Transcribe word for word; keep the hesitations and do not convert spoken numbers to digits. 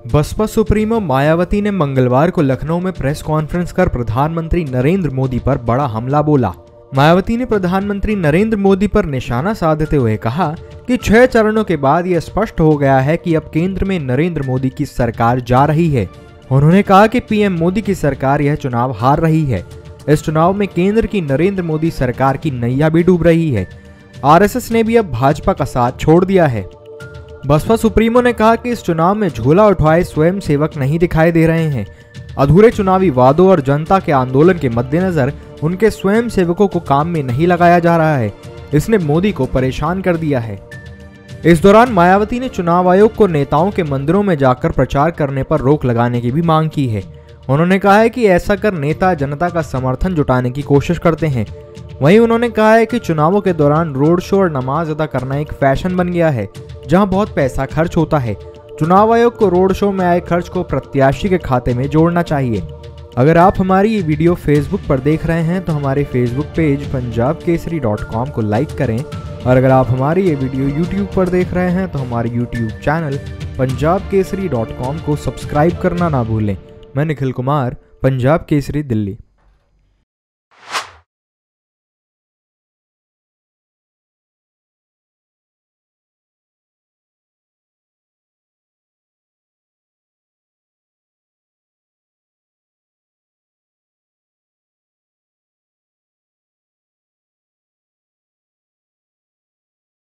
Baspa supremo Mayawati ने मंगलवार को लखनऊ में प्रेस कॉन्फ्रेंस कर प्रधानमंत्री नरेंद्र मोदी पर बड़ा हमला बोला। मायावती ने प्रधानमंत्री नरेंद्र मोदी पर निशाना साधते हुए कहा कि छह चरणों के बाद यह स्पष्ट हो गया है कि अब केंद्र में नरेंद्र मोदी की सरकार जा रही है। उन्होंने कहा कि पीएम मोदी की सरकार यह चुनाव हार रही है। इस चुनाव में केंद्र की नरेंद्र मोदी सरकार की नैया भी डूब रही है। आरएसएस ने भी अब भाजपा का साथ छोड़ दिया है। बसपा सुप्रीमो ने कहा कि इस चुनाव में झोला उठवाए स्वयं सेवक नहीं दिखाई दे रहे हैं। अधूरे चुनावी वादों और जनता के आंदोलन के मद्देनजर उनके स्वयं सेवकों को काम में नहीं लगाया जा रहा है। इसने मोदी को परेशान कर दिया है। इस दौरान मायावती ने चुनाव आयोग को नेताओं के मंदिरों में जाकर प्रचार करने पर रोक लगाने की भी मांग की है। उन्होंने कहा है कि ऐसा कर नेता जनता का समर्थन जुटाने की कोशिश करते हैं। वहीं उन्होंने कहा है कि चुनावों के दौरान रोड शो और नमाज अदा करना एक फैशन बन गया है, जहां बहुत पैसा खर्च होता है। चुनाव आयोग को रोड शो में आए खर्च को प्रत्याशी के खाते में जोड़ना चाहिए। अगर आप हमारी ये वीडियो फेसबुक पर देख रहे हैं तो हमारे Facebook page Punjab Kesari dot com को लाइक करें, और अगर आप हमारी ये वीडियो यूट्यूब पर देख रहे हैं तो हमारे YouTube channel Punjab Kesari dot com को सब्सक्राइब करना ना भूलें। मैं निखिल कुमार, पंजाब केसरी, दिल्ली।